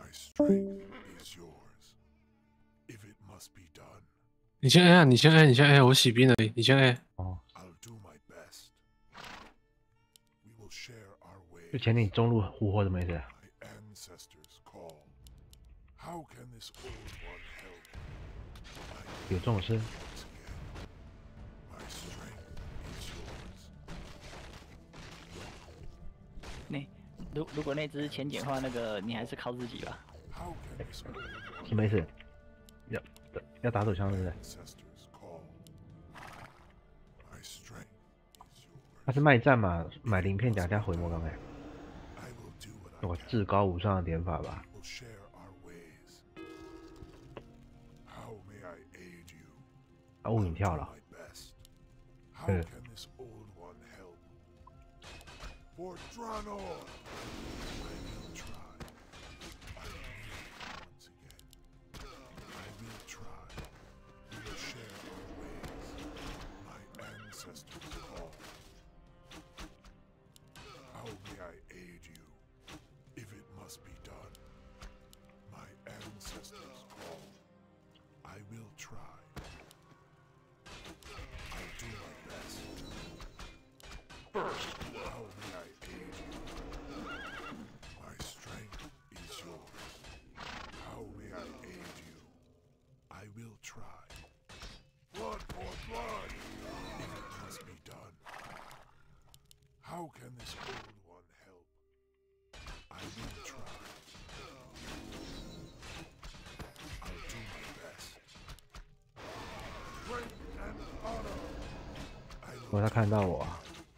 你先 A 啊，你先 A，你先 A，我洗兵而已，你先 A。 哦。就前你中路呼活的没事。有这种事？ 如果那只是前简的话，那个你还是靠自己吧。 什么意思？要打手枪是不是？他是卖战嘛，买鳞片甲加回魔钢哎。我至高无上的点法吧。啊，雾影跳了。他看到我，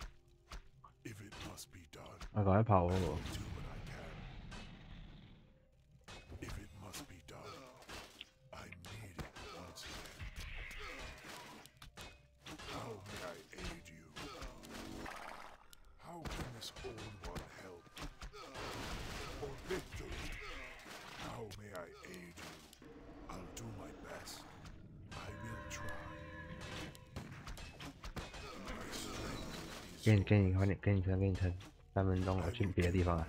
赶快跑哦！给你撑3分钟，我去别的地方啊。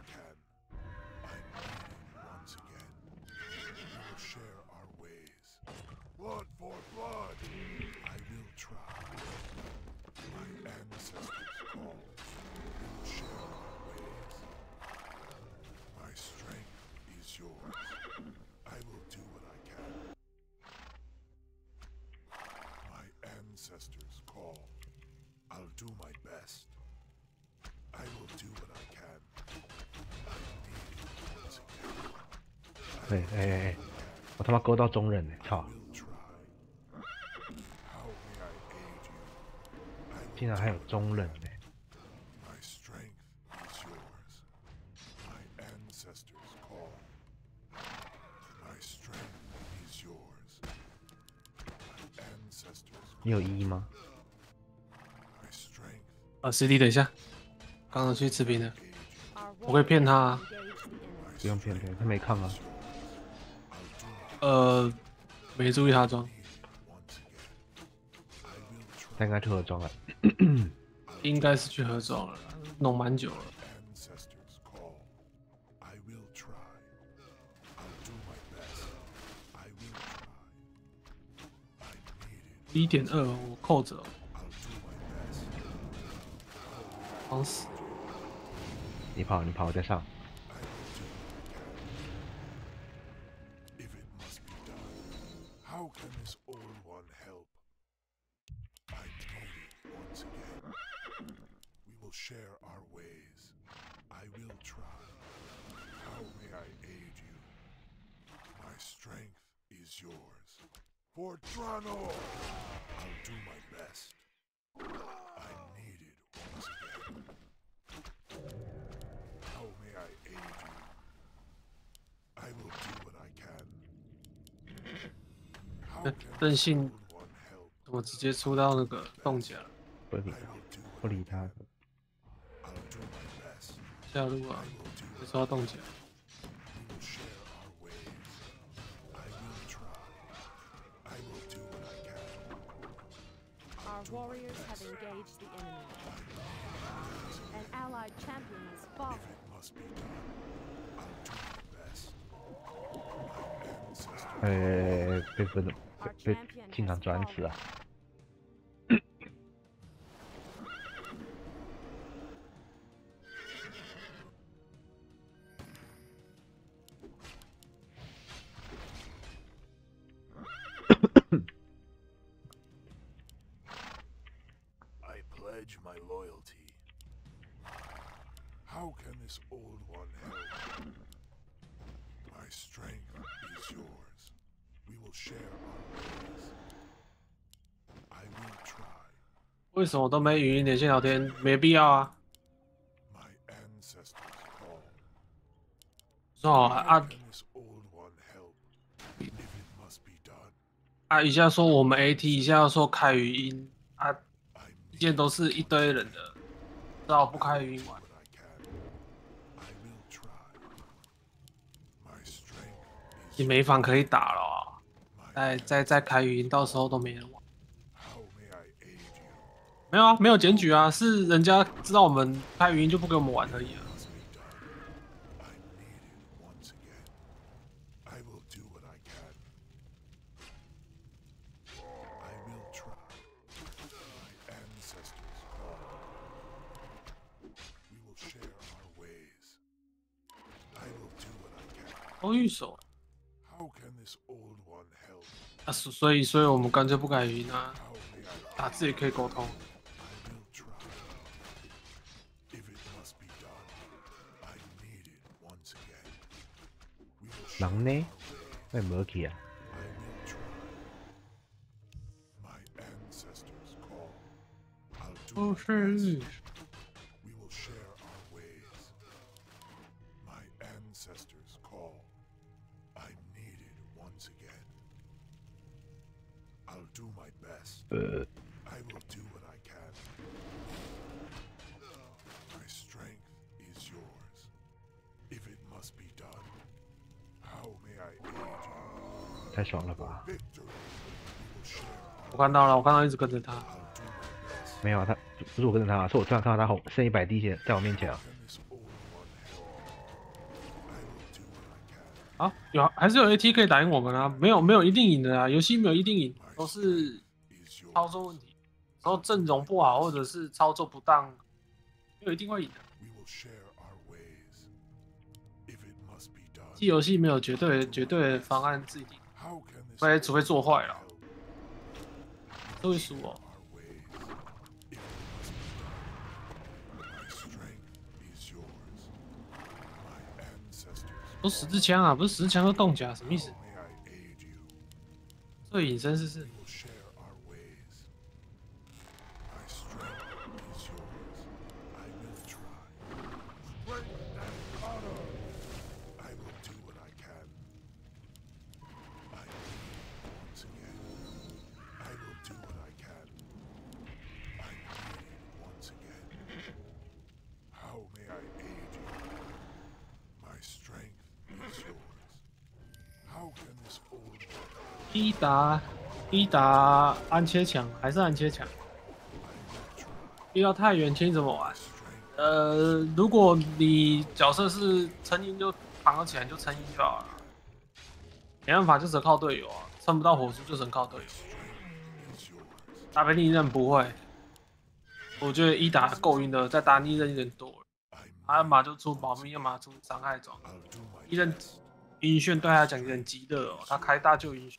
哎！我他妈勾到中忍了，操！竟然还有中忍呢！你有1吗 ？CD 等一下，刚刚去吃兵的，我可以骗他啊。 不用骗，他没抗啊。 没注意他装， 他应该去合装了。 应该是去合装了，弄蛮久了。1.2，我扣着，慌死！ 你跑，我再上。 任性，怎么直接出到那个冻甲了？ 不理他。 下路啊，就出到冻甲。 Warriors have engaged the enemy. An allied champion has fallen. 被分 Our 被 champion 经常 has 转死 fallen. 啊。 I pledge my loyalty. How can this old one help? My strength is yours. We will share our ways. I will try. 为什么都没语音连线聊天？没必要啊。 My ancestors call. 说好啊 How 啊 can this old one help? If it must be done, 啊！一下说我们 AT，一下又说开语音啊， I 一 need 见都是一堆人的，只好不开语音玩 what。I can. I will try. My strength 你 is 没房可以打了啊， my 再开语音，到时候都没人玩。 How may I aid you? 没有啊，没有检举啊，是人家知道我们开语音就不给我们玩而已啊。 Must be done. I'm needed once again. I will do what I can. I will try. My ancestors call. We will share our ways. I will do what I can. 都御手 How can this old one help? 啊，所以我们干脆不开语音啊， How may I 打字也可以沟通。 I will try. If it must be done, I'm needed once again. We will share 狼呢？ our ways. 为没去啊？ I will try. My ancestors call. I'll do 都 my 是 best. 御手 We will share our ways. My ancestors call. I'm needed once again. I'll do my best. I will do what I can. My strength is yours. If it must be done, how may I aid you? 太爽了吧？ Victory. We will share our 我看到了，我看到一直跟着他。 I'll do my best. 没有啊，他不是我跟着他，是我突然看到他后剩100滴血在我面前啊。 Can this old one help? I will do what I can. 啊，还是有 AT 可以打赢我们啊，没有一定赢的啊，游戏没有一定赢，都是 Is yours. 操作问题，然后阵容不好或者是操作不当，没有一定会赢的。 We will share our ways. If it must be done. 这游戏没有绝对的方案制定， How can this 除非做坏了， help? 都会输哦。 Our ways. If it must be done. My strength is yours. My ancestors. 都十字枪啊，不是十字枪都冻甲，什么意思 How？may I aid you? 这隐身是 We will share our ways. My strength is yours. I will try. Strength and honor. I will do what I can. I need once again. I will do what I can. I need it once again. How may I aid you? My strength is yours. How can this old one 一打安切强还是安切强？ I will try. 遇到太远青怎么玩？ Strength 如果你角色是撑鹰就扛得起来，你就撑鹰就好了。没办法，就只能靠队友啊，撑不到火速就只能靠队友。 is yours. 打被逆刃不会，我觉得一打够晕的，再打逆刃有点多了。 I'm 要么就出保命，要么出伤害装。 I'll do my 逆刃 best. 晕眩对他来讲有点极热哦，他开大就晕眩。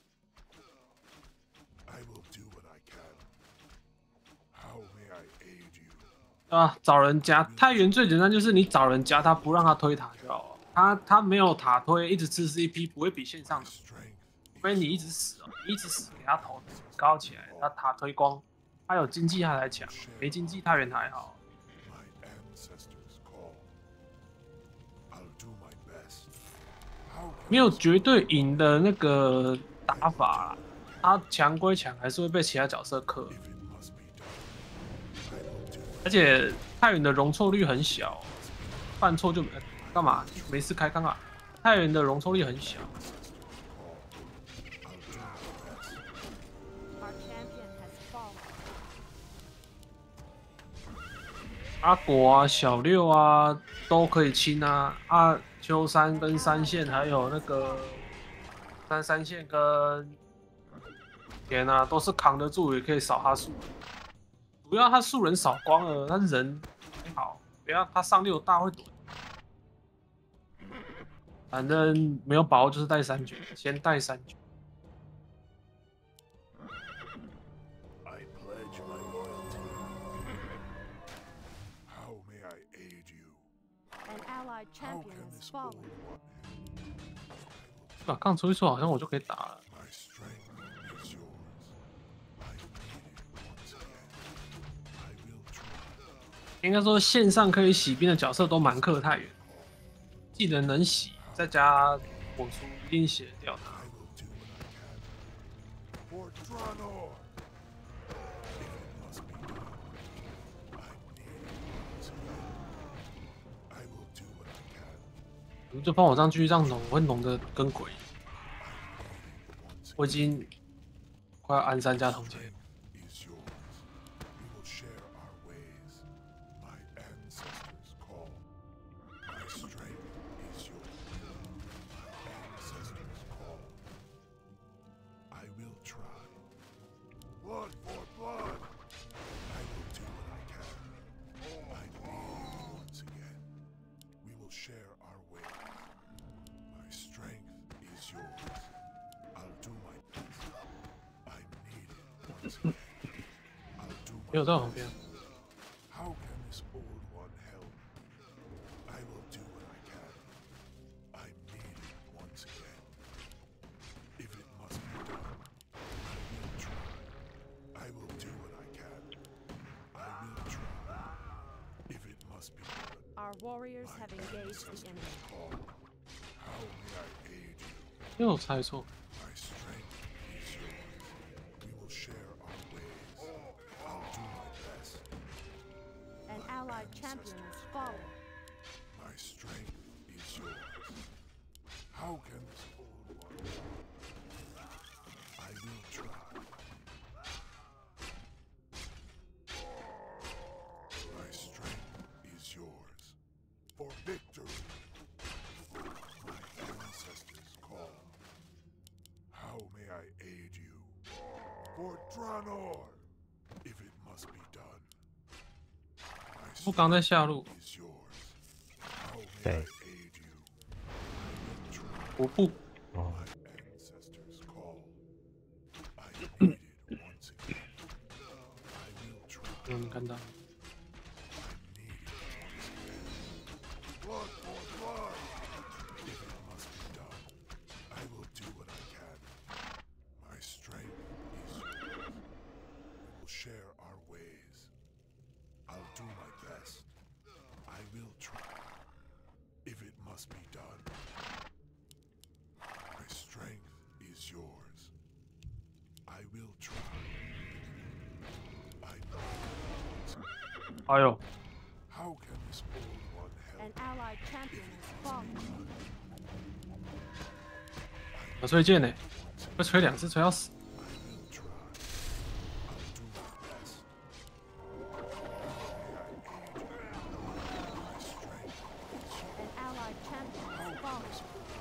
I will do what I can. How may I aid you? 啊，找人加太原最简单就是你找人加他，不让他推塔就好了。他没有塔推，一直吃 CP 不会比线上的， Strength 除非你一直死哦，你一直死给他头高起来，他塔推光，他有经济他才强，没经济太原还好。 my ancestors call. I'll do my best. How can 没有绝对赢的那个打法啦，他强归强，还是会被其他角色克。 if it must be done? I will do it. 而且太原的容错率很小，犯错就干嘛？没事开康啊！太原的容错率很小， I'll do my best. Our champion has fallen. 阿果啊、小六啊都可以清啊。秋山跟三线还有那个三线跟田啊，都是扛得住，也可以扫他树人。主要他树人扫光了，他人还好，不要他上6大会躲。反正没有把握就是带3局，先带3局。 I pledge my loyalty. How may I aid you? An allied How champion can has this fallen. old one? 把杠出去之后，好像我就可以打了。 My strength is yours. I need it once again. I will try. 应该说线上可以洗兵的角色都蛮克太远，技能能洗，再加火出一定洗得掉他。 I will do what I can. For Draenor! If it must be done, I need it once again. I will do what I can. 你们就帮我上去让龙，我会龙的跟鬼。 Once 我已经快要安3加同阶， is yours. We will share our ways. My ancestors call. My strength is yours. My ancestors call. I will try. Blood for blood. I will do what I can. I need it once again. We will share our ways. My strength is yours. I'll do my best. I need it once again. I'll do 没有 my 在我旁边 best.。How can this old one help? I will do what I can. I need it once again. If it must be done, I will try. I will do what I can. I will try. If it must be done, Our warriors have engaged the enemy. call. How may I aid you? 因为我猜错， My strength is yours. We will share our ways. I'll do my best. An allied champion has fallen. My strength is yours. How can this old one? I will try. My strength is yours. For victory. My ancestors call. How may I aid you? For Draenor. If it must be done. My 不刚在下路， is yours. How may I Okay. aid you? I will try. 我不哦， My ancestors call. I need it once again. I will try. 嗯看到， I need it once again. Blood for blood. If it must be done, I will do what I can. My strength is yours. We will share our ways. I'll do my best. I will try. If it must be done. My strength is yours. I will try. I know once again. 哎呦， How can this old one An help? allied champion has fallen. 我吹剑呢，会吹2次，吹到死。 I will try. I'll do my best. My strength is yours. An allied champion has fallen.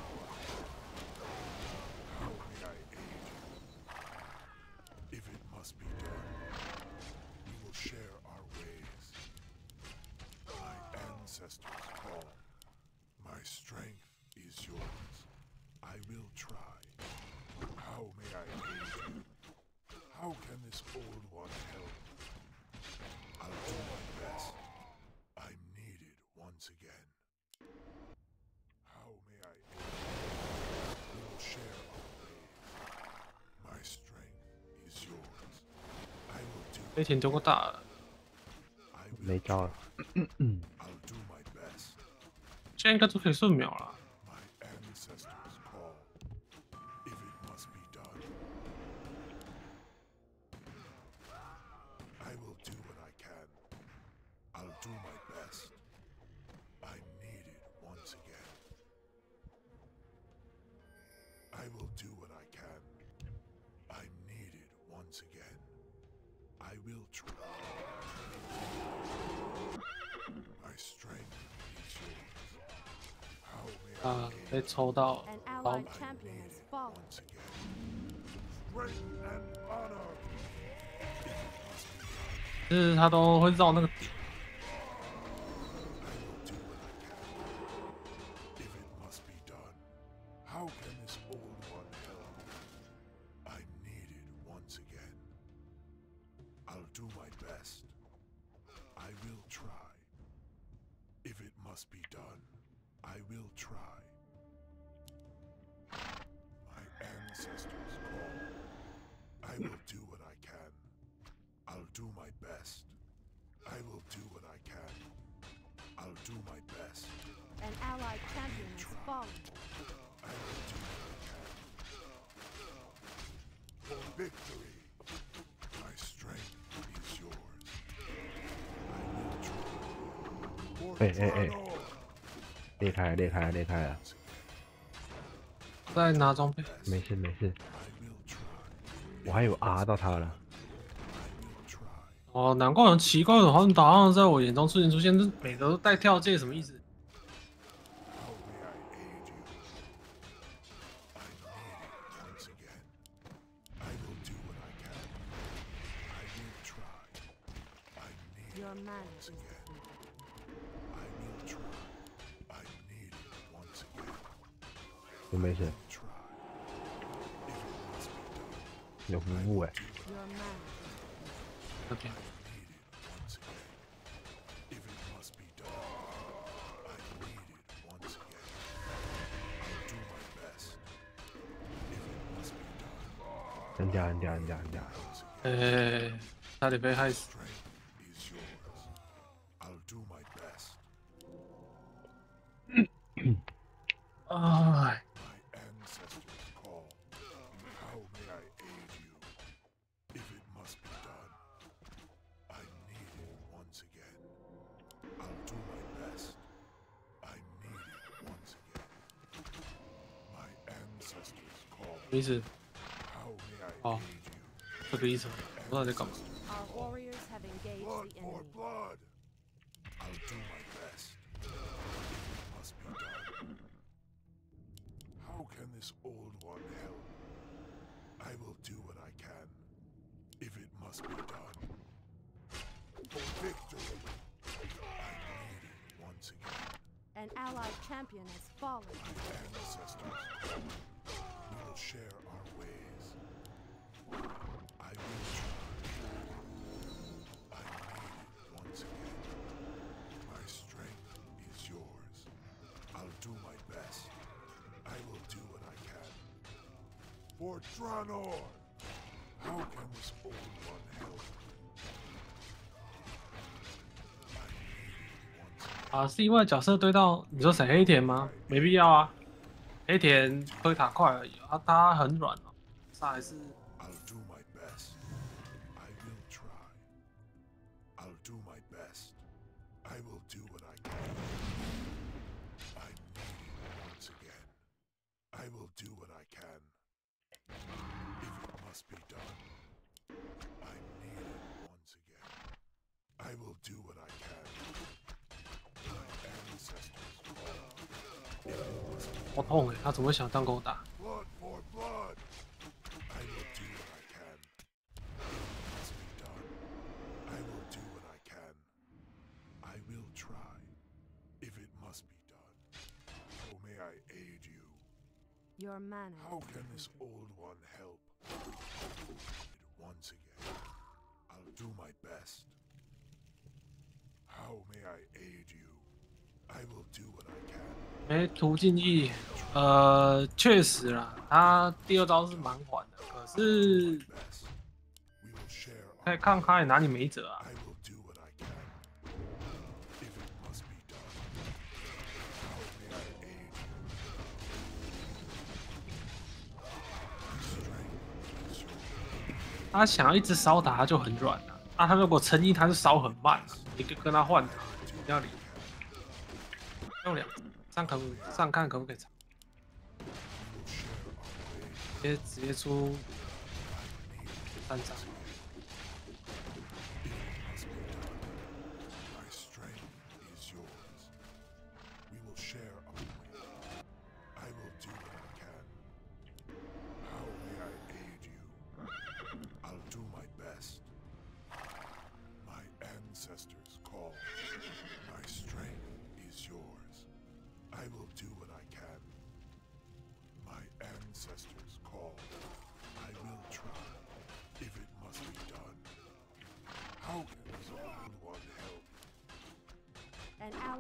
How may I aid you? If it must be done, we will share our ways. My ancestors call. My strength is yours. I will try. How may I aid you? How can this old one help? I'll do my best. I'm needed once again. How may I aid you? We will share our ways. My strength is yours. I will do. 飞田丢过大了， I 没 will. 招了。 I'll do my best. 现在应该都可以顺秒了。 My ancestors call. If it must be done, I will do what I can. I'll do my best. I'm needed once again. I will do what I can. I'm needed once again. I will try. My strength is yours. How may I 啊，被抽到 An 包 allied champion has fallen. once again. Strength and honor. If it must be done, 就是他都会绕那个点。 I will do what I can. If it must be done, how can this old one help? I'm needed once again. I'll do my best. I will try. If it must be done, I will try. My ancestors call. I will do what I can. I'll do my best. I will do what I can. I'll do my best. An allied champion has fallen. I will do what I can. For victory. My strength is yours. I will try. For Hey, hey, hey. Drano. 裂开了，裂开了，裂开了， 在拿装备。 没事没事， I will try. 我还有 R 到他了。 I will try. 哦，难怪很奇怪的，好像好像在我眼中出现，这每个都带跳界，什么意思？ How may I aid you? I need it once again. I will do what I can. I will try. I need Your it mana once is again. I will try. I need it once again. 我没事， Try. If it must be done, 有服务哎， Your mana. 那边 need it once again. If it must be done, I need it once again. I'll do my best. If it must be done, 人家人家人家人家， 哎，差点被害死。 strength is yours. I'll do my best. 哎， My ancestors call. How may I aid you? If it must be done, I need it once again. I'll do my best. I need it once again. My ancestors call. 什么意思？ How may I Oh. aid you? 这个意思，我不知道在干嘛。 Our warriors have engaged Blood the for enemy. blood. I'll do my best. If it must be done. How can this old one help? I will do what I can. If it must be done. For victory. I need it once again. An allied champion has fallen. My ancestors. We will share our ways. I will try. I need it once again. My strength is yours. I'll do my best. I will do what I can. For Draenor! How can this old one help? I need it once again. 啊，是因为角色对到你说谁黑田吗？没必要啊，黑田推塔快而已啊，他很软哦，上还是 I'll do my best. I will try. I'll do my best. I will do what I can. I need it once again. I will do what I can. If it must be done. I need it once again. I will do what I can. My ancestors call. If it must be 好痛哎，他怎么会想当狗打？ blood for blood. I will do what I can. If it must be done, I will do what I can. I will try. If it must be done. Oh, may I aid you? Your mana. How can this old one help? Once again, I'll do my best. How may I aid you? I will do what I can. 哎，途径役，确实啦，他第二招是蛮缓的，可是 Best. We will share 可 our 以看他也拿你没辙啊。 I will do what I can. If it must be done. How may I aid you? My strength is yours. 他想要一直烧塔，他就很软了、啊。他如果撑一，他就烧很慢、你可以跟他换塔，这样理。用两上看可不可以长？直接出3张。 My strength is yours. We will share our way. I will do what I can.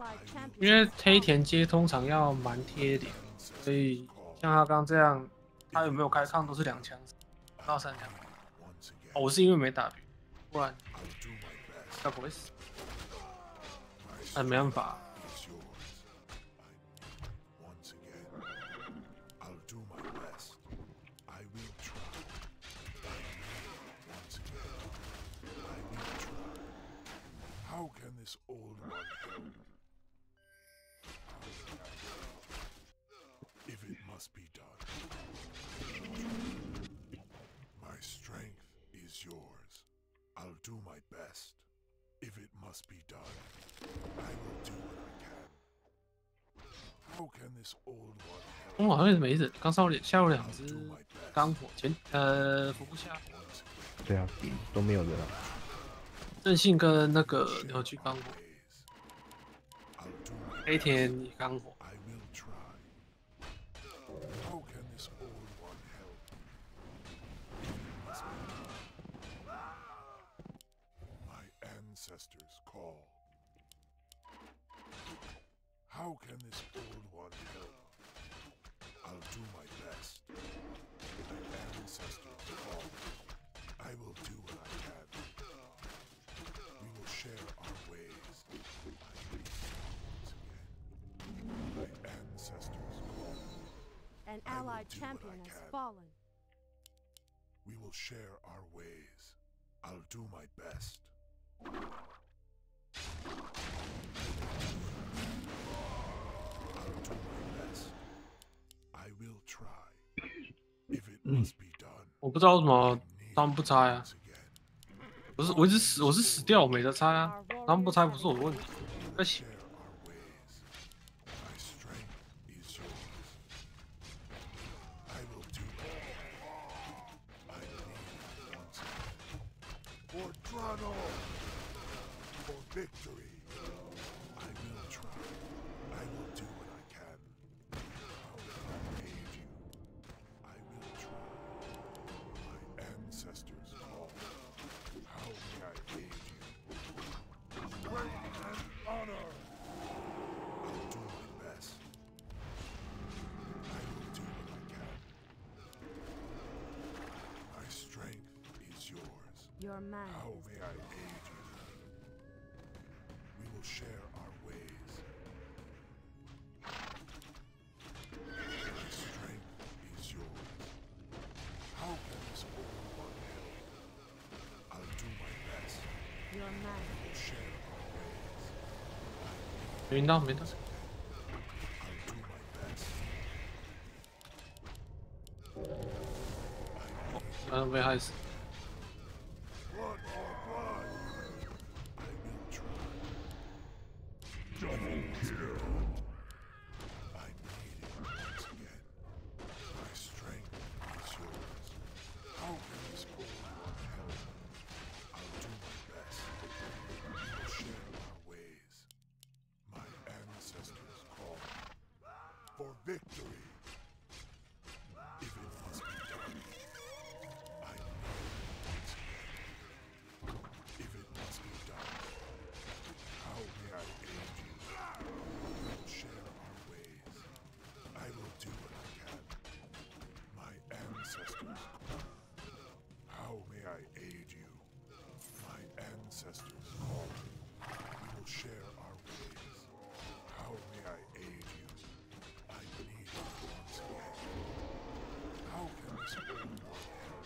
allied champion 因为 has 黑 fallen. 田街通常要蛮贴脸，所以像他刚这样，他有没有开抗都是2枪到3枪。 once again. 哦，我是因为没打别，不然 I'll do my best. 该不会死。 My 没办法， is yours. Once again, I'll do my best. I will try. Once again, I will try. How can this old one help? If it must be done. My strength is yours. I'll do my best. If it must be done, I will do what I can. How can this old one help? 我好像没人，刚下入2 I'll 只 do my best. 钢火服不下， Once again, 对啊，都没有人啊。 正信跟那个牛去钢火， ways. I'll do my 黑田也钢火， I will try. How can this old one help? It must be. My ancestors call. How can this old one help? I'll do my best. My ancestors call. I will do what I can. We will share our ways. My ancestors call. An I will allied do what champion I has can. fallen. We will share our ways. I'll do my best. I'll do my best. I will try. If it must be done. 我不知道为什 I 么 need 他们不拆啊 once？again. 我是死掉，我没得拆啊， Our 他们不拆 warriors 不是我的 have 问题 engaged.， 而且 Share our ways. My strength is yours. I will do what I can. I need once again. For Drano! For victory! I will try. I will do what I can. How can I aid you? I will try. My ancestors call. How may I aid you? Strength and honor! I'll do my best. I will do what I can. My strength is yours. Your man How is may I aid you? We will share our ways. My strength is yours. How can this old one help? I'll do my best. your man We will share our ways. 没到没到， I'll do my best. 被害死。 Blood for blood. I will try. Double kill. I need it once again. My strength is yours. How can this old one help? I'll do my best. We will share our ways. My ancestors call. For victory. If it must be done. I need it once again. If it must be done. How may I aid you? We will share our ways. I will do what I can. My ancestors call. How may I aid you? My ancestors call. We will share our ways. How may I aid you? I need it once again. How can this old one help?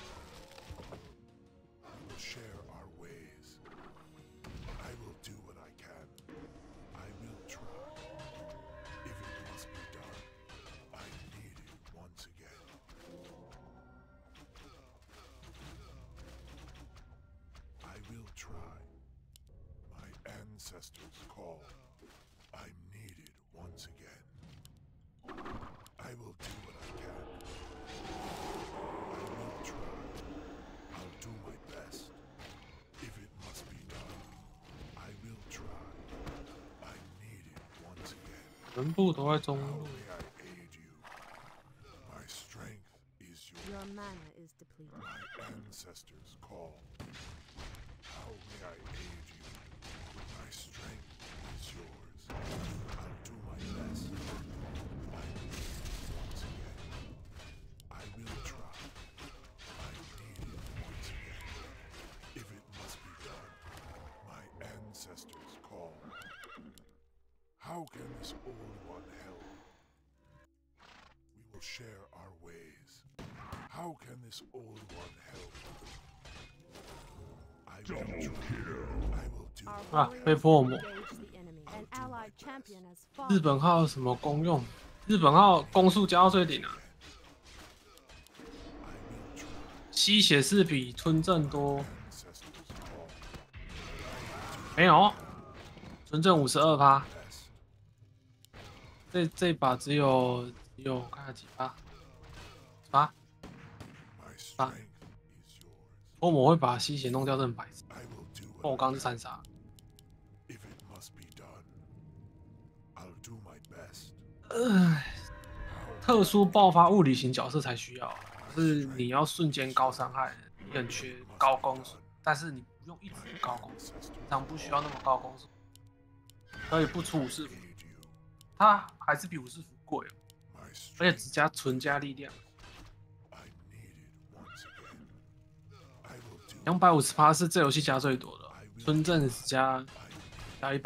We will share our ways. I will do what I can. I will try. If it must be done, I need it once again. I will try. My ancestors call. I'm needed once again. I will do what I can. I will try. I'll do my best. If it must be done, I will try. I'm needed once again. 全部都在中 How 路， may I aid you? My strength is yours. your mana is depleted. My ancestors call. How may I aid you? My strength is yours. I'll do my best. Once again, I will try. I need it once again. If it must be done, my ancestors call. How can this old one help? We will share our ways. How can this old one help? I will try. I will do. Our 啊，被迫我 warriors engage the enemy. An allied champion has 日 fallen. 本号有什么功用？日本号攻速加到最顶啊！ I will try. 吸血是比村镇多， Ancestors call. 没有，村镇52%， Best. 这把只有看看几发？8， My strength is yours. 欧魔会把吸血弄掉，这很白痴。 I will do 哦，我 what 刚刚是3杀。 if it must be done. I'll do my best. 特殊爆发物理型角色才需要，是你要瞬间高伤害，你很缺高攻速，但是你不用一直高攻速， Ancestors 平常不需要那么高攻速，可以不出武士服， aid you. 它还是比武士服贵哦， My 而且 strength 只加纯加力量， I need it once again. I will do. 250%是这游戏加最多的，村镇只加100%。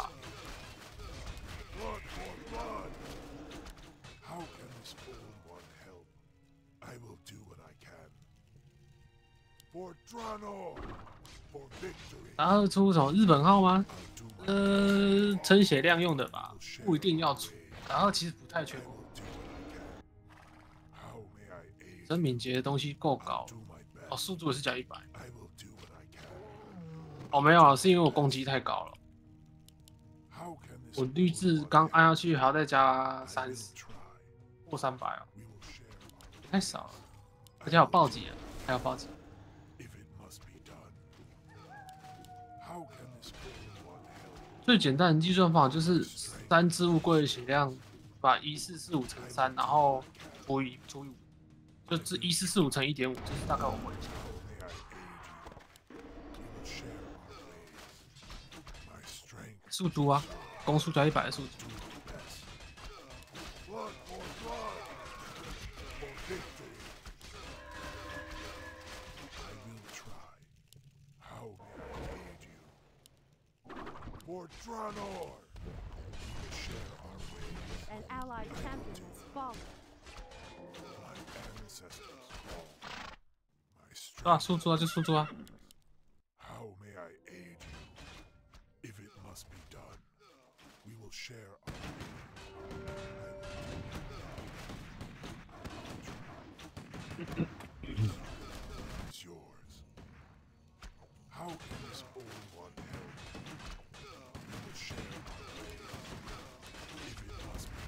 Blood for blood. How can this old one help? I will do what I can. For Draenor. For victory. 然后出什么日本号吗？ I'll do my 称血量用的吧，不一定要出。然后其实不太缺 I will do what I can. How may I aid? 真敏捷的东西够高 I'll do my 哦， best. 速度也是加100。 I will do what I can. 哦，没有啊，是因为我攻击太高了。 How can this 我 old 绿字 one 刚 help? 按下去还要再加 I will 30 try. 或300哦， We will share our 太少了。而且还有暴击啊，还有暴击。 if it must be done. How can this old one help? 最简单的计算方法就是3只乌龟的血量，把1445乘3，然后除以5，就是1445乘1.5，就是大概我会。 How may I aid you? We will share our ways. My strength. 速度啊，攻速加100的速度。 Blood for blood. For victory. I will try. How may I aid you? For Draenor. We will share our ways. An allied champion has fallen. My ancestors call. My 对啊， strength. 速度啊，就速度啊。 How may I aid you? If it must be done, we will share our It's yours. How can this old one help? We will share our ways. If it must be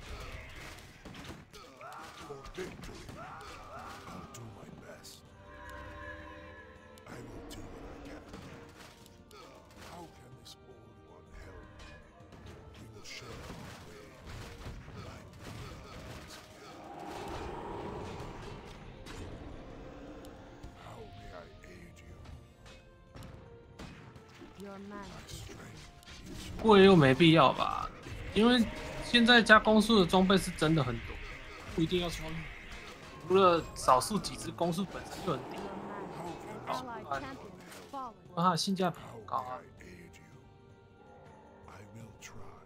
done. For victory, I'll do my best. I will do what I can. How can this old one help? We will share our way. I need it once again. How may I aid you? Your man My strength is yours. 贵又没必要吧，因为现在加攻速的装备是真的很多，不一定要穿。除了少数几只攻速本身就很低， Your man. An allied champion has fallen. 它的性价比 How 很高 may 啊。 I aid you? I will try.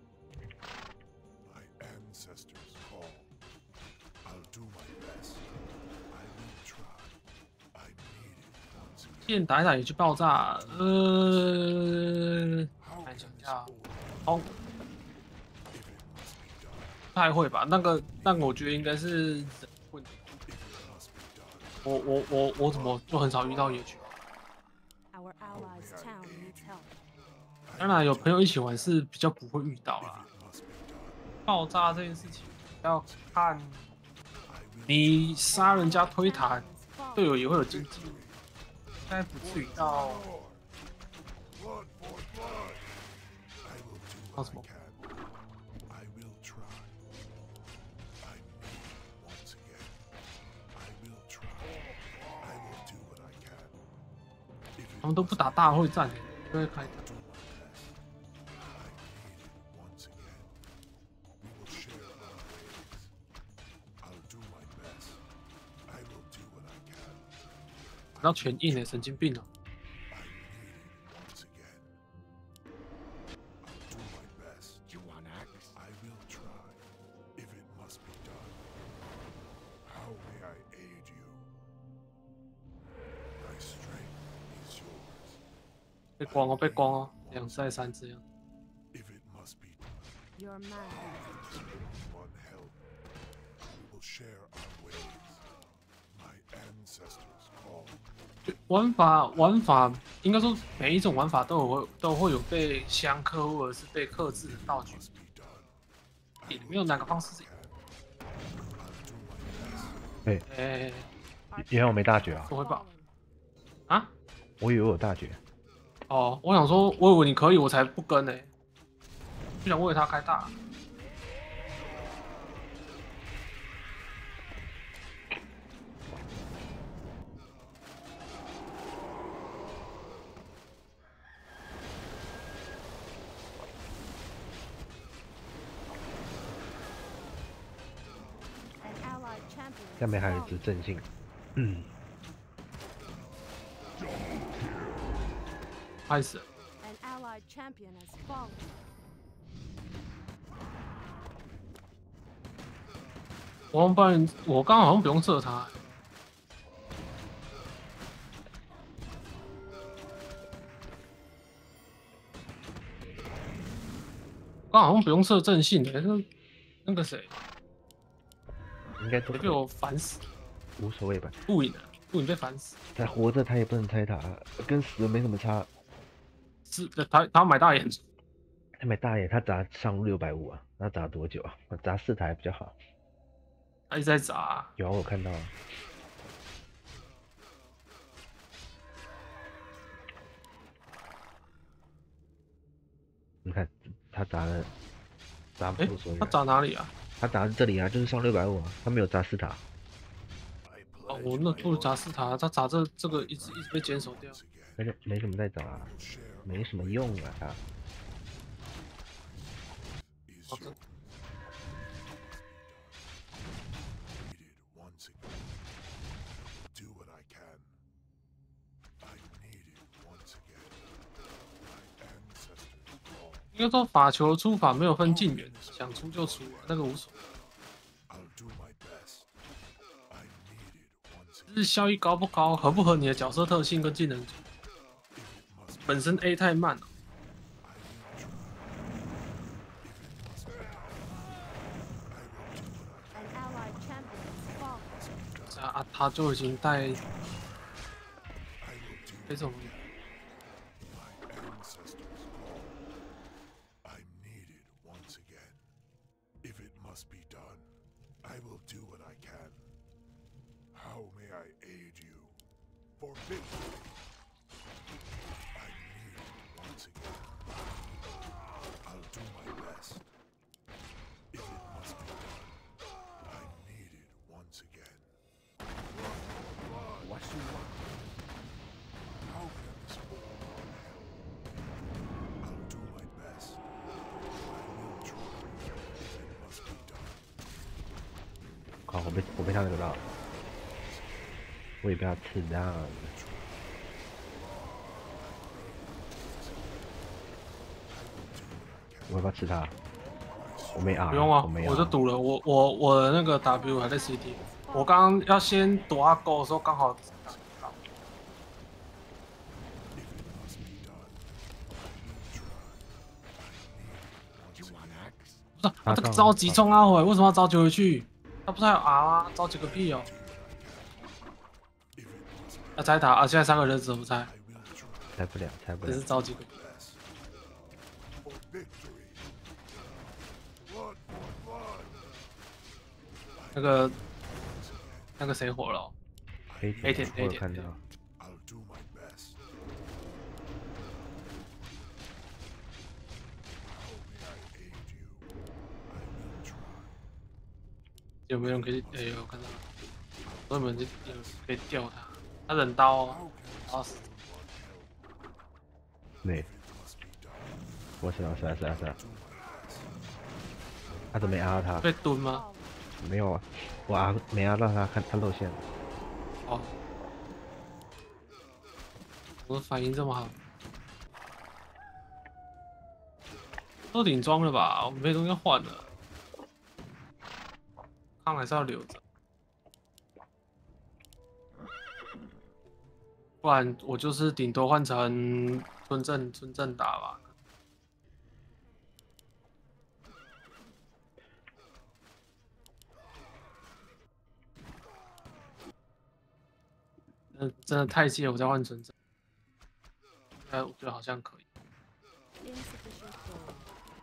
My ancestors call. I'll do my best. I will try. I need it once again. 现在打一打也去爆炸， How 看 can 想 this 一下， old 哦， if it must be done? 不太会吧？那个我觉得应该是人问题。 If it must be done. 我怎么就很少遇到野区？ Our allies' town needs help. 当然有朋友一起玩是比较不会遇到 If 啦。 it must be done. 爆炸这件事情要看 I will 你杀人家推 Champion 塔， has fallen. 队友也会有经济，应该不至于到 Blood for blood. I will do what I Possible. can. I will try. I need it once again. I will try. I will do what I can. If it 他们都不打大会战，就会开打。 do my best. I need it once 要全印欸，神经病哦！ Once again. I'll do my best. You want axe? I will try, if it must be done. How may I aid you? My strength is yours. 被光哦，被光哦，2再3这样。 If it must be done, Your man. one help. We will share our ways. My ancestors call. 玩法应该说每一种玩法都会有被相克或者是被克制的道具， Must be done. 也没有哪个方式是。 I'll do my best. 哎、 原来我没大绝啊， 不会吧？啊？ 我以为我有大绝。 哦，我想说，我以为你可以，我才不跟呢、不想为他开大。 An allied champion. 下面还有一 has 只 fallen. 正信， 开始了， An allied champion has fallen. 我刚刚好像不用射他、刚好像不用射正信的、那个谁， 应该都也被我烦死， 无所谓吧。 不赢了，不赢被烦死。 他活着他也不能拆塔，跟死了没什么差。 是他要买大眼， 他买大爷，他砸上650啊，那砸多久啊？我砸4台比较好。 他一直在砸、 有啊，我看到啊。你看他砸不出所有他人， 砸哪里啊？ 他砸这里啊，就是上650啊，他没有砸4塔。 I 哦， pledge 我那 my 不如砸死他，他砸这个一直被坚守掉。 once again. 没什么在砸、啊， We'll share 没什么用啊他。 is Okay. yours. Needed once again. Do what I can. I need it once again. My ancestors call. 应该说法球的出法没有分近远，想出就出，那个无所谓。 I'll do my best. I need it once 只是效益高不高，合不合你的角色特性跟技能组。 again. If it must be, 本身 A 太慢了， I will try. If it must be done, I will do what I An allied champion has fallen. 啊，他就已经带 I will do 这种 my ancestors call. I need it once again. If it must be done, I will do what I can. How may I aid you? For victory. I need it once again. I'll do my best. If it must be done, I need it once again. What you want? How can this world help? I'll do my best. I will try. If it must be done. 靠，我被他惹到了，我也被他刺到了。我要不要吃他？我没 R， 不用啊我没， 我 R， 就赌了，我的那个 W 还在 CD，我刚刚要先躲阿狗的时候刚好， You want axe? 不是他这个着急冲阿伟，为什么要着急回去？他不是还有 R 吗？着急个屁哦！要拆塔啊！现在3个人怎么拆？ 拆不了，拆不了真是。着急个屁！ For victory. Blood for blood. 那个谁火了哦？ 黑黑田我有看到。 I'll do my best. How may I aid you? I will try. 有没有人可以？哎、我看到了，有没有人可以吊他？他忍刀哦， How can 打死！ 没， it must be done? 我知道，是啊，是啊，是啊。他怎么没 R 到他？ 被蹲吗？ 没有啊，我 R 没 R 到他，看他露馅了。 哦， 我的反应这么好，都顶装了吧？我没东西换了，康还是要留着，不然我就是顶多换成村镇打吧。真的太细了，我再换村镇，我觉得好像可以。 Insufficient gold.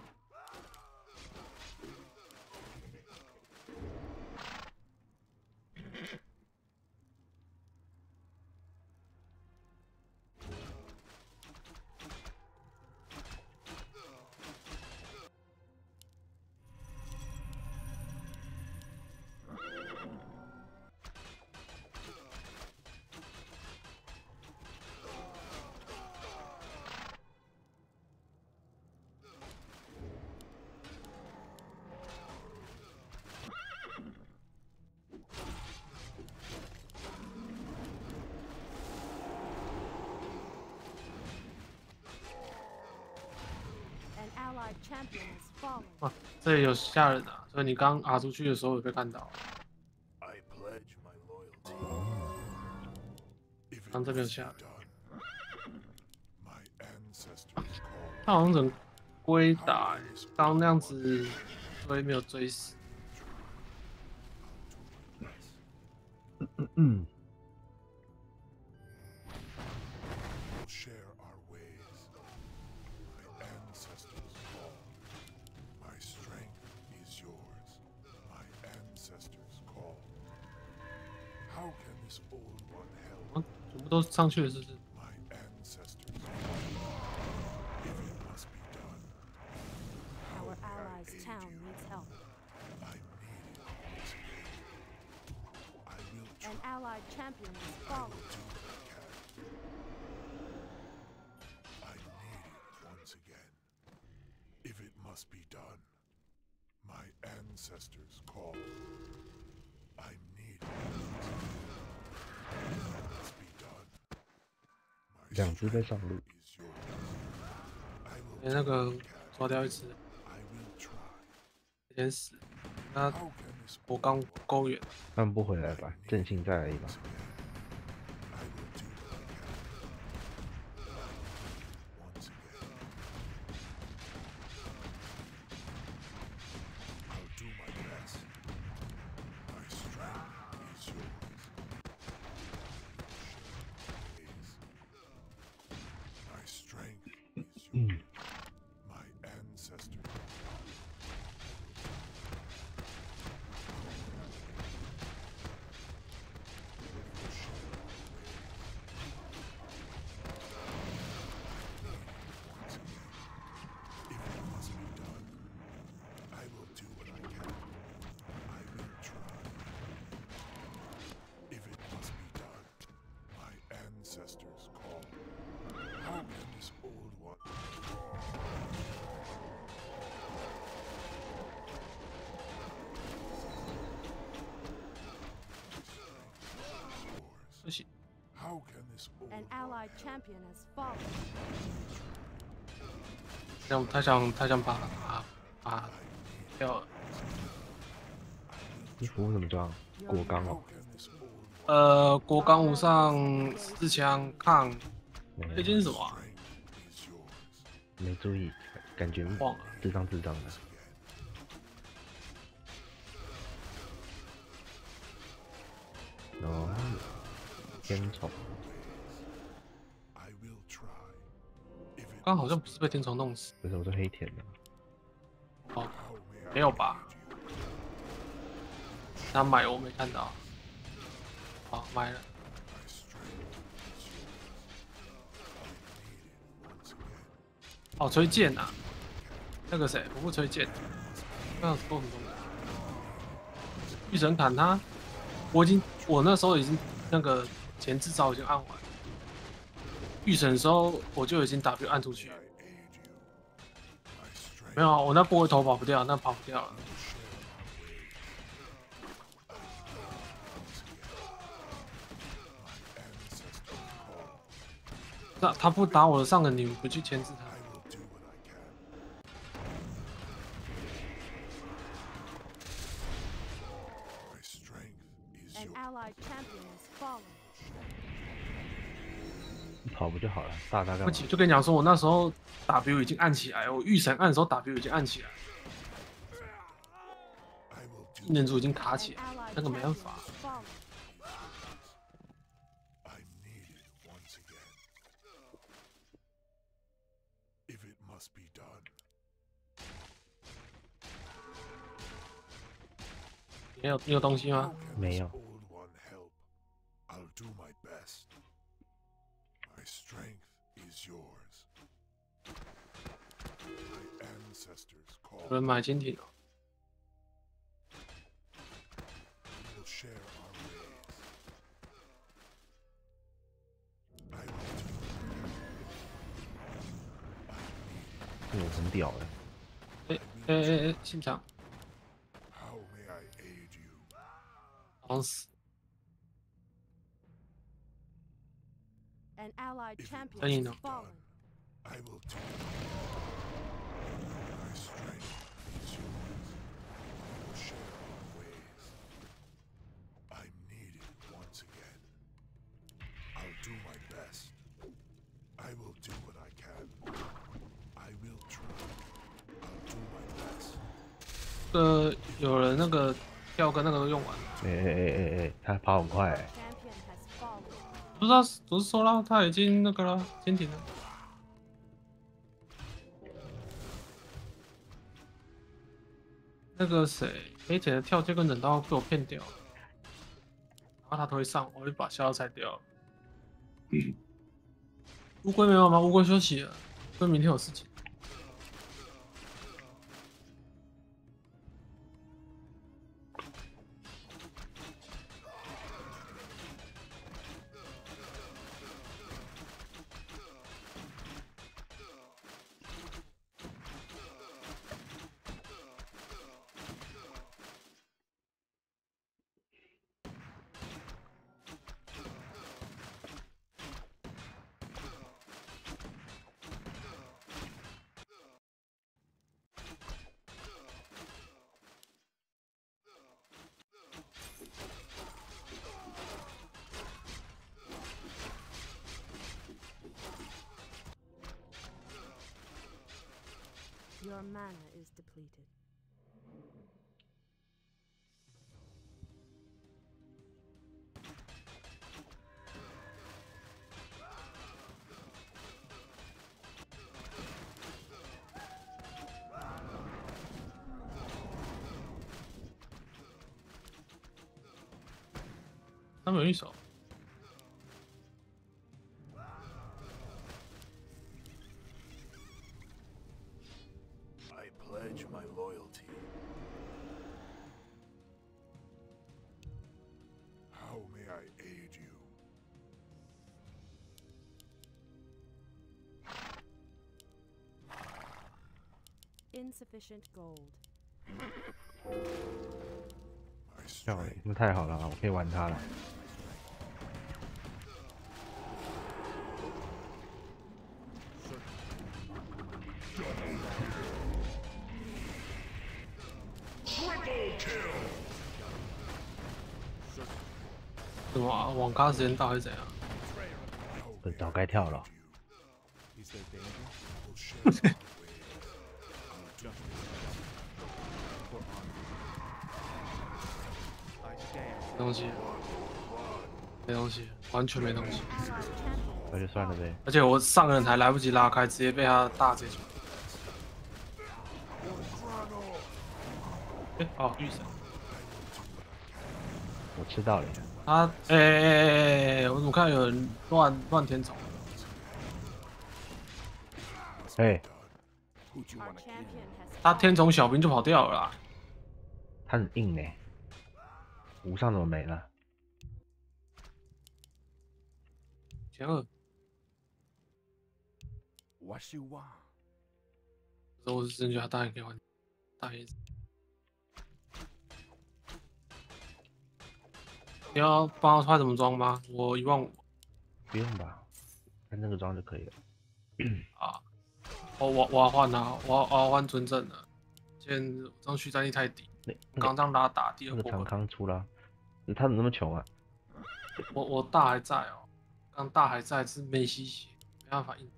An allied champion has fallen. 哇，这里有吓人啊！所以你刚爬出去的时候有被看到， I pledge my loyalty. If it 刚这边有 must 吓 be 人， done, my ancestors called. 他好像整龟打、欸，刚刚那样子追没有追死。 嗯， We'll share our ways. My ancestors call. My strength is yours. My ancestors call. How can this old one help? 全部都上去了，是不是？ My ancestors call. If it must be done, Our allies' town needs help. I need it once again. I will An try allied champion has fallen. to do what I can. I need it once again. If it must be done, my ancestors call. I need it once again. If it must be done, my 两只在上路， strength is yours. I will 那 do 个 what I can. 抓掉一只， I will try. 先死。那 How can this 我 old 刚 one 勾远， 他们不回来吧？正信在而已吧？ I will do what I can. Once again. I'll do my best. My strength is yours. My strength is yours. My ancestors. If it must be done, I will do what I can. I will try. If it must be done, my ancestors call. How can this old one? Yours. 不行， How can this old An one allied help? champion has fallen. 太想把掉了。 衣服怎么装？果钢 How 哦， can this old one 国钢无上四枪抗没黑金是什么啊？ strength is yours? 没注意，感觉忘了。 智障的。哦，天宠， I will try. If it 刚好像不是被天虫弄死不是我是黑田的， 哦， how may I 没有吧？ aid you? 他买我没看到。好，买了。 My strength is yours. I need it once again. 哦，崔健呐，那个谁，不崔健，那有做很多。御神砍他，我那时候已经那个前置招已经按完，御神的时候我就已经 W 按出去 I 了。 aid you. My strength 没有啊，我那波回头跑不掉，那跑不掉了。 ancestors call. 他不打我的上人，你们不去牵制他。 I will do what I can. My strength is An yours. allied champion has fallen. 跑不就好了？大大干嘛？ 不急，就跟你讲说，我那时候 W 已经按起来，我御神按的时候 W 已经按起来， I will do 技能组已经卡 An 起来， allied 那个没 champion 办法。 has fallen. I'm needed once again. If it must be done, 你有东西吗？ can 没 this 有。 old one help? I'll do my best. My strength is yours. My ancestors 有 called. 人买潜艇了， We'll share our ways. I will do. 这个很屌的。 信长 How may I aid you? 好像死， An allied If it champion Then you has know. fallen. I will do. My strength is yours. We'll share our ways. I'm needed once again. I'll do my best. I will do what I can. I will try. I'll do my best. 有人那个吊跟那个都用完了， 他跑很快、 Champion has fallen. 不知道不是说了，他已经那个了，潜艇了。那个谁，黑铁的跳这个冷刀被我骗掉了，然后他都会上，我就把逍遥拆掉了。乌龟没有吗？乌龟休息了，乌龟明天有事情。 Your mana is depleted. "他们有一手， I pledge my loyalty. How may I aid you? Insufficient gold. My 漂 strength 亮，那太好了，我可以玩它了。 什么啊网咖时间到还是怎样？ 早该跳了。 will share our ways. 没东西，没东西，完全没东西。 Allied champion 那就算了呗。 而且我上个人还来不及拉开，直接被他大接住。哦，御神， 我吃到了。 他我怎么看有人乱天虫？ 哎， our champion has 他 fallen. 天虫小兵就跑掉了啦。 他很硬呢。无上怎么没了？ 前二， 我是我。 我是真觉得他大概可以换大叶子。你要帮他穿什么装吗？我15000。 不用吧？ 看那个装就可以了。 啊。我要换啊，我要换尊正了。现在张蓄战力太低，刚这样拉打第二波那个长康出了，他怎么那么穷啊？ 我大还在哦，刚大还在是没吸血，没办法硬。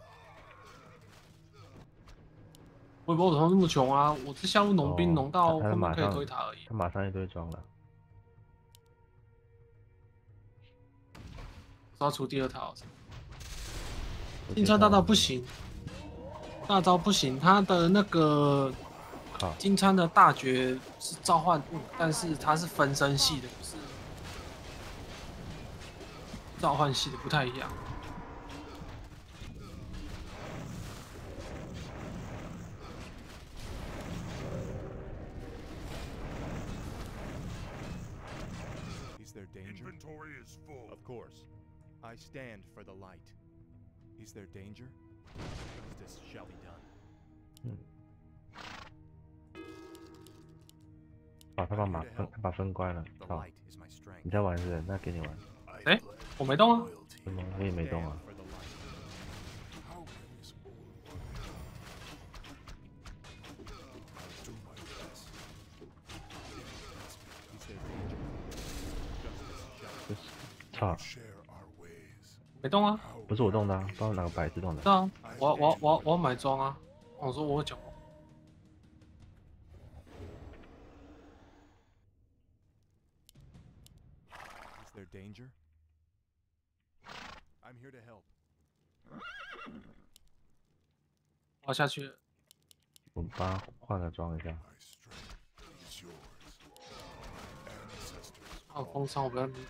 我也不知道为什么那么穷啊！我这下路农兵农到后面可以推塔而已。 他马上一堆装了。 要出第二套。金川大招不行，大招不行，他的那个金川的大绝是召唤物，但是它是分身系的，不是召唤系的，不太一样。 Inventory is full. Of course. I stand for the light. Is there danger? Justice shall be done. 他把分关了，操！你在玩是不是？那给你玩。 哎，我没动啊。 我也没动啊。操！ 没动啊。 不是我动的啊，不知道哪个白自动的。 是啊，我要买装啊。我说我讲。 Is there danger? I'm here to help. 我下去了。 我帮他换个装一下。 啊，风伤我不要理。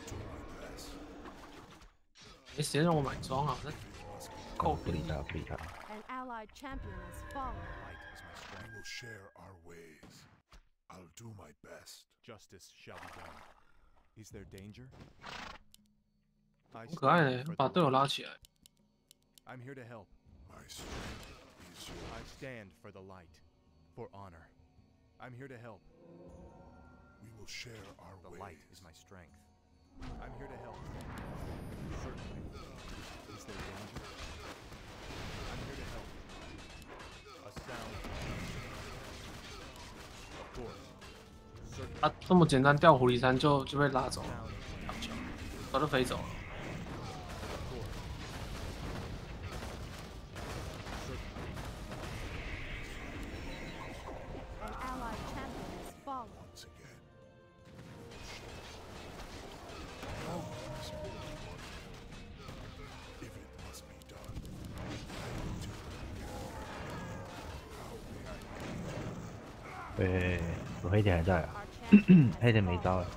没时间让我买装啊！够不理他，不理他。 An allied champion has fallen. We will share our ways. I'll do my best. Justice shall be done. Is there danger? 很可爱的，把队友拉起来。 I'm here to help. My strength is yours. I stand for the light, for honor. I'm here to help. We will share our The ways. light is my strength. I'm here to help. Certainly. Is there danger? I'm here to help. A sound. Of course. Certainly. 啊，这么简单掉狐狸山就被拉走了，早就飞走了。 An allied champion has fallen. Once again. How is it won? If it must be done, I will do it. How may I 对，我黑点还在啊， Our champion 黑点没招了。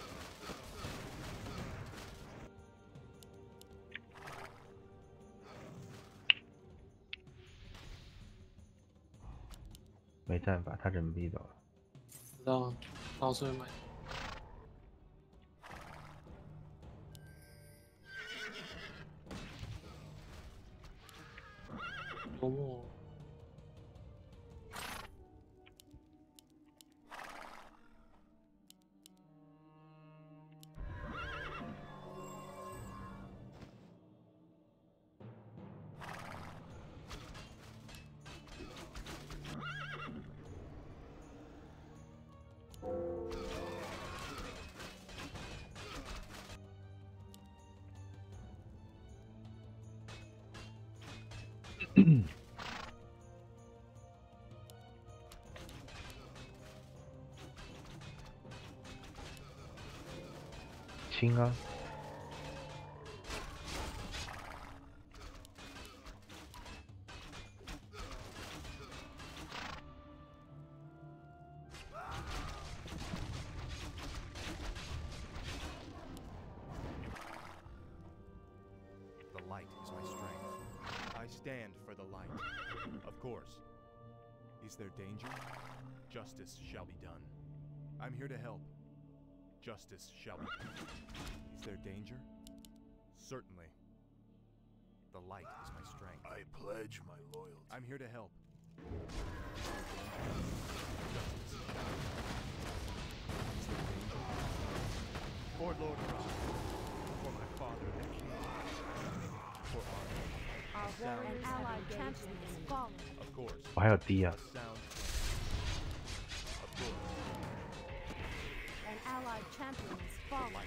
没办法，他人逼走了。 知道，到时候买。幽默。 亲啊！ I stand for the light. Of course. Is there danger? Justice shall be done. I'm here to help. Justice shall be done. Is there danger? Certainly. The light is my strength. I pledge my loyalty. I'm here to help. For Lord God, for my father the king. for honor. Our Sound an is allied champion is fallen. Of course. 我还有 D 啊 A，sound plan. Of course. An allied champion is fallen.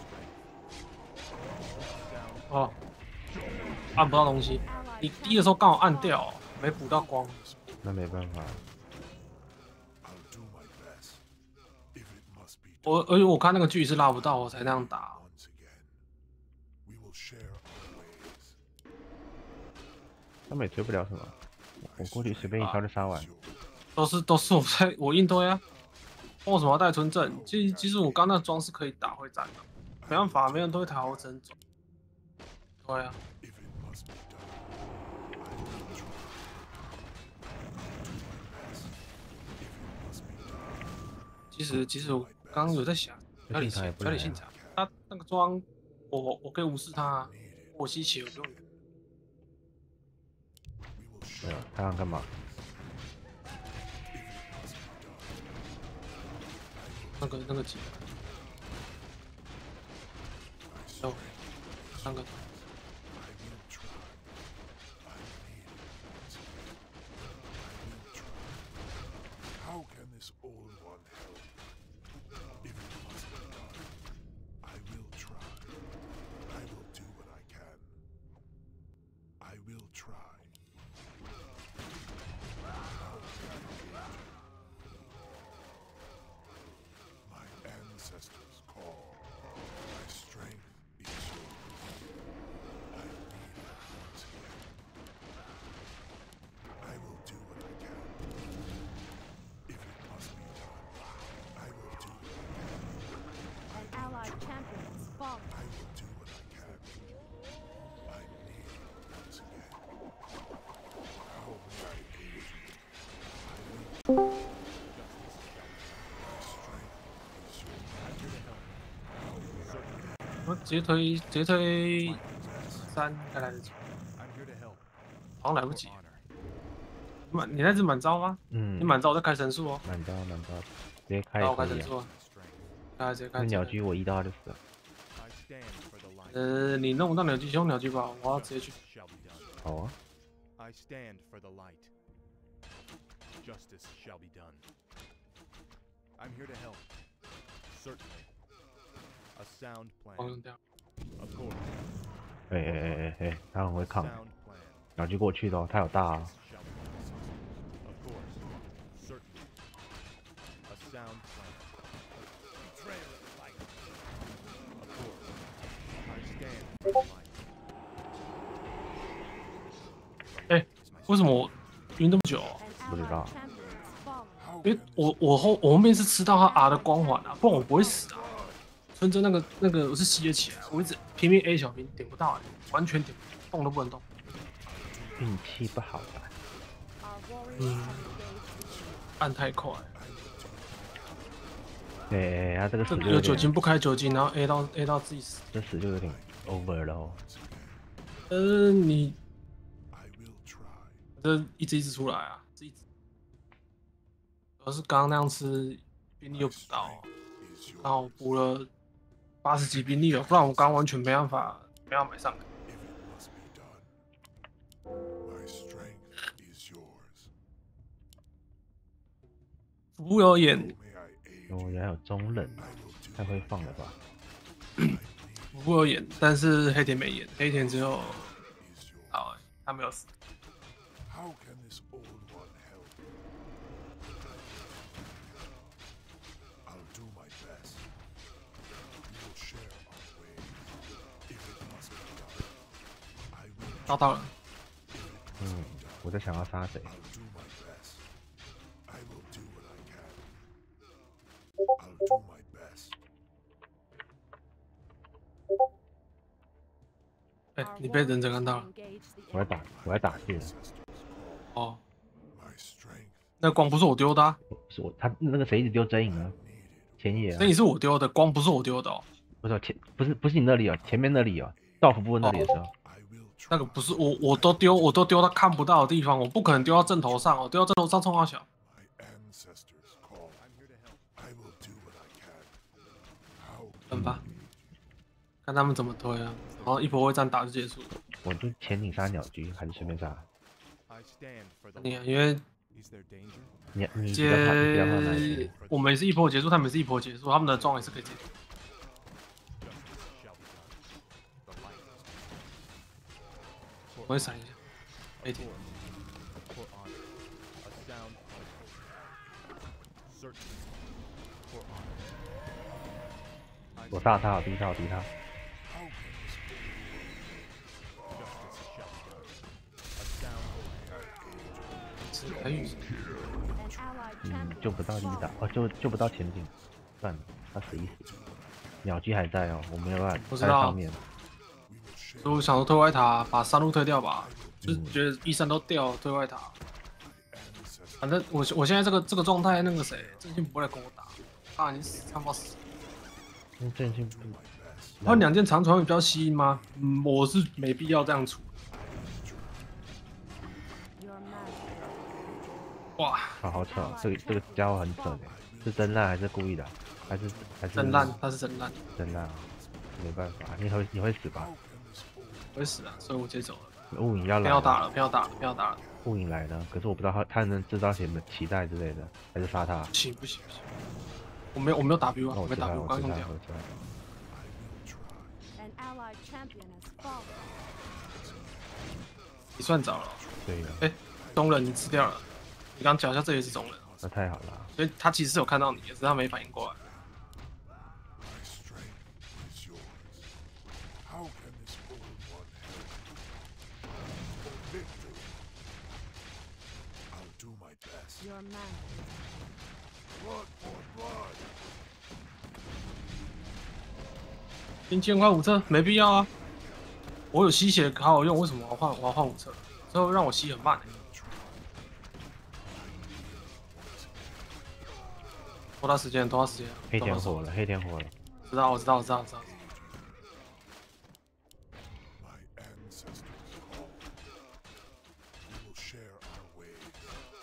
Sound 哦，按不到东西。 Allied 你低的时候刚好按掉，没补到光。 那没办法， I'll do my best. If it must be 而且我看那个距离是拉不到，我才那样打。 once again, we will share our ways. 他们也追不了什么，我过去随便一招就杀完。 都是我在我应对啊。为什么要带村镇？其实我刚那装是可以打会战的，没办法，没人都会抬豪真走。对啊， If it must be done, I will try. I'll do my best. If it must be done, 其实我刚刚有在想， 这信长也不来啊小李信长，他那个装，我可以无视他啊，我吸血我不用。 we will 没 share. 有，他想干嘛？ 那个几个，哦，三个。 I will try. I need it. I will try. How can this old one help? If it must be done, I will try. I will do what I can. I will try. My ancestors call. My strength is yours. I need it once again. I will do what I can. If it must be done, I will do what I can. An allied champion is fallen. I will do what I can. I need it once again. How may I aid you? I will. My strength is yours. 我直接推3，应该来得及， I'm here to help. 好像来不 For 及。 honor. 你那是满招吗？ 嗯你，满招我再开神速哦。 满招，直接开好， 也我开可以啊。 神速啊， Strength. 大家直接开。 那鸟居我1到2就死了。 I stand for the light. 你弄不到鸟居，用鸟居吧，我要直接去。 Shall be done. 好啊， I stand for the light. Justice shall be done. I'm here to help. Certainly. A sound 光 plan. 用掉。 Of course. 他很会 A 抗， sound plan. 鸟居过去的哦，他有大啊。 Shall be done. Of course. Certainly. A sound plan. Betrayal of light. Of course. I stand for the light. 哎，为什么我晕那么久？ An 不知 allied 道 champion is fallen. How 因为 can 我后面是吃到他 R 的光环啊，不然我不会死啊。村真那个我是吸得起来，我一直拼命 A 小兵点不到、完全点不动都不能动。 运气不好吧？ Our warriors have engaged the enemy. 按太快， 他这个死这个有就有点， 酒精不开酒精，然后 A 到自己死。 这死就有点 over 了哦。 你 I will try. 这一直出来啊，这一直。主要是刚刚那样吃兵力又补到， Is 然 yours. 后补了80级兵力了，不然我刚刚完全没办法买上来。 If it must be done, my strength is yours. 服务有眼， May I aid 哦，原来有中忍， I will do 太会放了吧？ 服务有眼，但是黑田没眼，黑田只有 is yours. 好，他没有死。 How can this old one help? I'll do my best. We will share our ways. If it must be done, I will 找到了， 我在想要杀谁？ I'll do my best. I will do what I can. I'll do my best. 哎、 Our 你被忍者 warriors 看到 have 了 engaged the 我在 enemy. 打字， Ancestors call 哦， my strength 那光不是我丢的、啊， 是我他那个谁一直丢真影啊， needed. 前野啊那，你是我丢的，光不是我丢的哦， 不是不是你那里哦，前面那里哦，道服部那里的时候， I will try. 那个不是我都丢到看不到的地方，我不可能丢到正头上哦，丢到正头上冲好小。 My ancestors call. I'm here to help. I will do what I can. How 等吧，看他们怎么推啊，然后一波会战打就结束。 我就潜艇杀鸟居，还是随便杀？ I stand for the 你 light. 因为 Is there danger? 你比较怕哪一接些？ 我们也是一波结束，他们也是一波结束，他们的装也是可以解。 Justice shall be done. The light. 我会闪一下。A 点， For honor. A sound plan. Certainly. For honor. I 我杀他，逼他，逼他。 Justice shall be done. A sound plan. 是可以。 An allied 嗯， champion 救不到 has 利 fallen. 达，哦，救不到前景，算了，他死一死。鸟居还在哦，我没有办法我知道在上面。 所以我想说推外塔，把山路推掉吧，就是觉得一三都掉，推外塔。反正我现在这个状态，那个谁，郑信不会来跟我打，他已经死，他妈死。 因为阵线不， 换两件长船会比较吸引吗？嗯，我是没必要这样处。 Your master. 哇， 好扯，这个家伙很扯的，是真烂还是故意的？还是真烂，他是真烂， 真烂啊！没办法，你会死吧？ 我会死啊，所以我直接走了。 雾影要来了， 不要打了，不要打了，不要打了， 雾影来了，可是我不知道他能制造什么期待之类的，还是杀他？ 不行不行不行，我没有 W 啊， 哦， 我没我知道， W，我我知道， 刚用掉。 我知道。 An allied champion has fallen. 你算早了， 对呀， 哎，中人你吃掉了，你刚脚下这也是中人， 那太好了。 所以他其实有看到你，只是他没反应过来。 My strength is yours. How can this fallen one help? For victory. I'll do my best. Your master. Blood for blood. 1000块五车没必要啊，我有吸血好好用，为什么我要换五车？之后让我吸很慢、多大时间？多大时间？ 黑天火了，黑天火了。 知道，我知道。 My ancestors call. We will share our ways.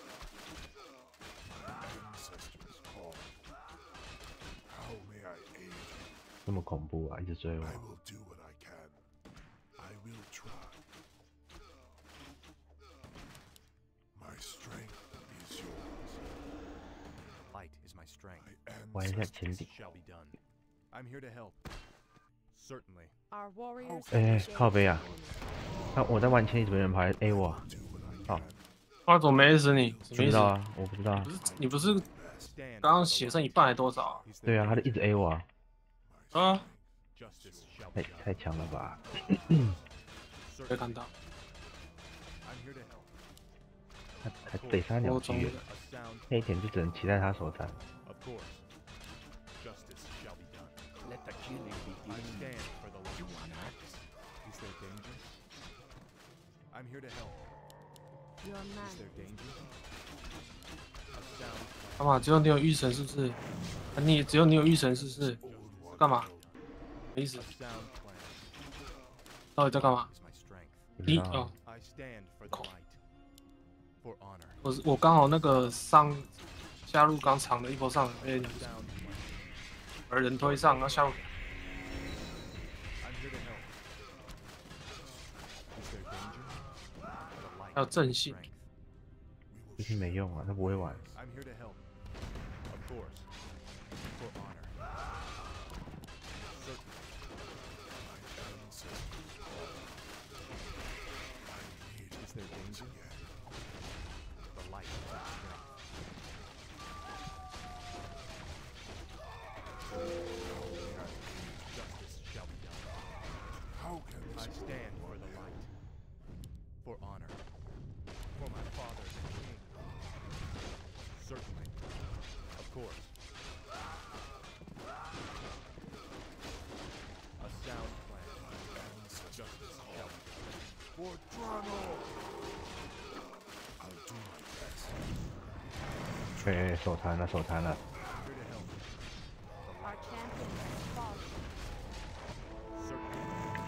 My ancestors call. How may I aid you? 这么恐怖啊！一直追我 I。will do what I can. I will try. My strength is yours. Light is my strength. My 玩一下 ancestors 前顶。 Shall be done. I'm here to help. Certainly. Our warriors. 哎 have， 靠背啊！ engaged 那我在玩前，怎么有人跑来 A 我啊？ do what I 好 can. 他怎么没死你？什么意思不知道？啊，我不知道啊。 你不是 Stand 刚刚 for the 血剩 light. 一半还多少啊？ Is there 对啊，他就 danger? 一直 A 我啊， 啊， Justice shall be 太 done. 太强了吧？ 没 Certainly. 看到， I'm here to help. 他得杀鸟居耶， A sound 那一点就只能期待他手残。 Of course. Justice shall be done. Let the killing I begin. stand for the light. Is there danger? I'm here to help. Your Is master. there danger? A sound 干嘛？只有你有御神是不是？啊你只有你有御神是不是？干嘛？没意思 a，sound plan 到底在干嘛？ is my strength. 你不知道啊哦， I stand for the light. For honor. 我刚好那个下路刚长的一波上被 Sound plan. 而人推上，然后下路 I'm here to help. Is there danger? The light 还有 is 正 my 信 strength. 这些没用啊，他不会玩。 I'm here to help. Of course. For honor. Certainly. My ancestors call. I need Is there danger? The light is my strength. Justice shall be done. How can I this stand for the light. For honor. For my father, the king. Certainly. Of course. A sound plan. Justice shall be done. for Drano? I'll do my best. 哎，手残了，手残了。 Here to help. Our champion has fallen. Certainly.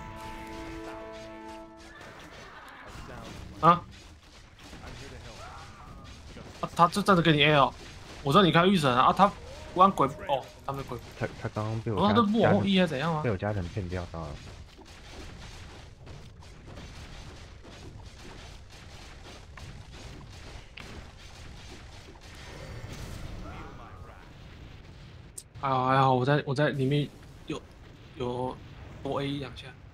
A sound plan. 啊 I'm here to help. Justice. 啊，他就站着给你 A 哦，我知道你开御神啊，啊他玩鬼哦，他没鬼， 他刚刚被我我说他都不往后加 E 还是怎样啊被？我加成骗掉到了。 还好还好，我在里面有多 A 2下。